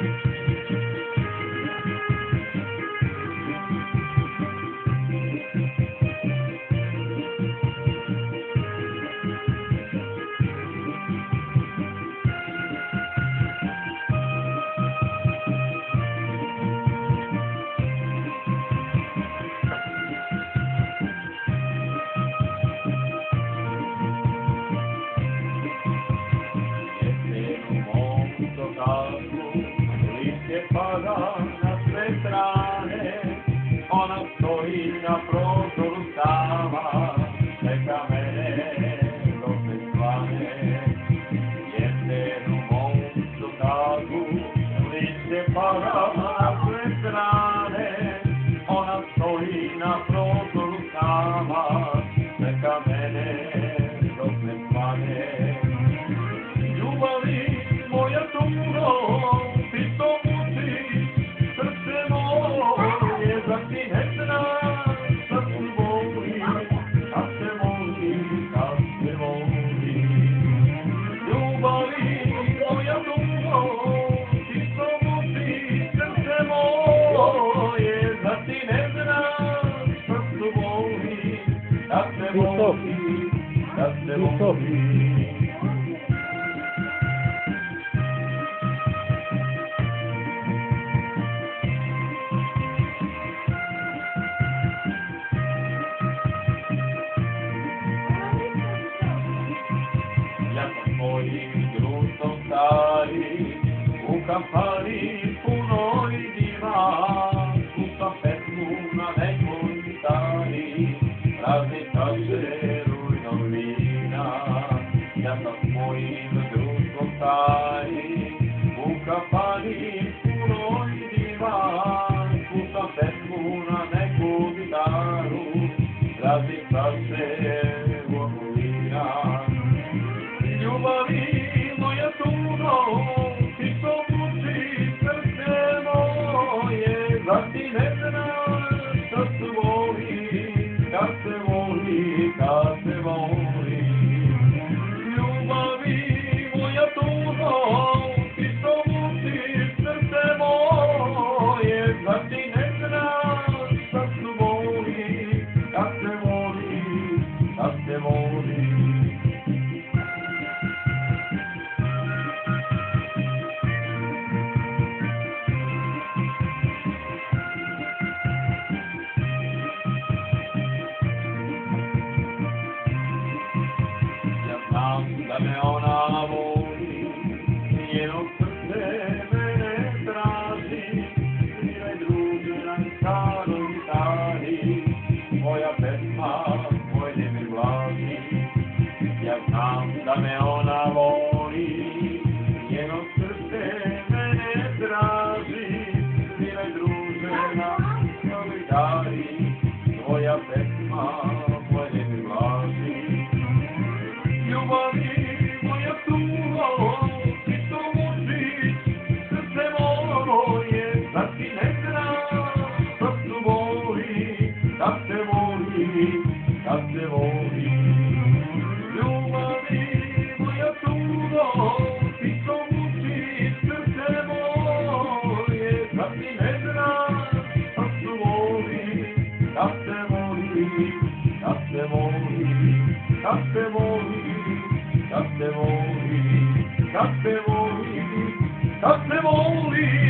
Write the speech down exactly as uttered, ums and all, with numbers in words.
Pada na sve strane, ona stoji na prozoru sama, čeka mene dok ne svane. Jesenu momcu kažu, lišće pada na sve strane, ona stoji na prozoru sama, čeka mene dok ne svane. Ljubavi moja tuno, da se voli. Ja sam tvojim društvom stari, u kampani punoj diva, slušam pesmu na nekoj gitari, razni čaše rujnog vina. Ja sam mojim društvom stari, u kampani punoj divan, slušam pesmu na neku gitaru, razni čaše rujnog vina. Ljubavi moja tuno, ti što muči srce moje, zar ti ne znaš šta se voli, kad se voli, kad se voli. Ljubavi moja tuno, ti što muči srce moje, zar ti ne znaš šta se voli, kad se voli, kad se voli. Da me ona voli, njeno srce mene traži, sviraj druže na staroj gitari, moja pesma, moj nemir vlaži. Ja znam da me ona voli, njeno srce mene traži, sviraj druže na staroj gitari, moja pesma, moj nemir vlaži. Ljubavi moja tuno, ti što mučiš srce moje, zar ti ne znaš šta se voli, kad se voli, kad se voli. Ljubavi moja tuno, ti što mučiš srce moje, zar ti ne znaš šta se voli, kad se voli, kad se voli, kad se voli. Kad se voli, kad se voli, kad se voli.